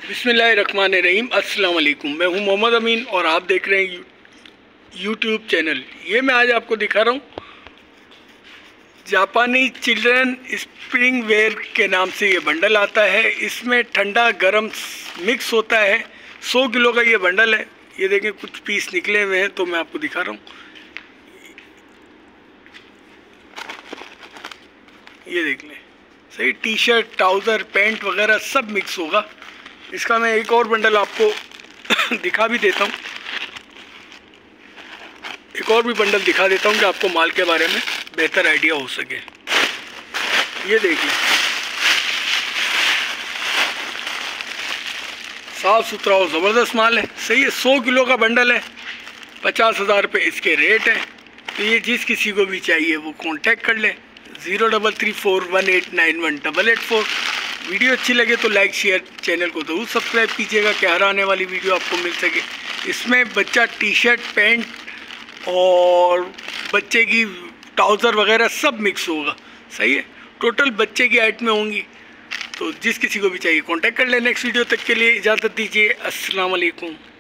बिस्मिल्लाहिर्रहमानिर्रहीम। अस्सलाम वालेकुम। मैं हूं मोहम्मद अमीन और आप देख रहे हैं यूट्यूब चैनल। ये मैं आज आपको दिखा रहा हूं जापानी चिल्ड्रन स्प्रिंग वेयर के नाम से ये बंडल आता है। इसमें ठंडा गर्म मिक्स होता है। 100 किलो का ये बंडल है। ये देखें कुछ पीस निकले हुए हैं तो मैं आपको दिखा रहा हूँ। ये देख लें, सही टी शर्ट, ट्राउज़र, पैंट वगैरह सब मिक्स होगा। इसका मैं एक और बंडल आपको दिखा भी देता हूँ। एक और भी बंडल दिखा देता हूँ कि आपको माल के बारे में बेहतर आइडिया हो सके। ये देखिए, साफ़ सुथरा और ज़बरदस्त माल है। सही है। 100 किलो का बंडल है। 50,000 रुपये इसके रेट है। तो ये जिस किसी को भी चाहिए वो कांटेक्ट कर ले। 0334189188 वीडियो अच्छी लगे तो लाइक शेयर, चैनल को ज़रूर सब्सक्राइब कीजिएगा कि हर आने वाली वीडियो आपको मिल सके। इसमें बच्चा टी शर्ट, पैंट और बच्चे की ट्राउज़र वगैरह सब मिक्स होगा। सही है। टोटल बच्चे की आइटमें होंगी। तो जिस किसी को भी चाहिए कांटेक्ट कर ले। नेक्स्ट वीडियो तक के लिए इजाज़त दीजिए। अस्सलाम वालेकुम।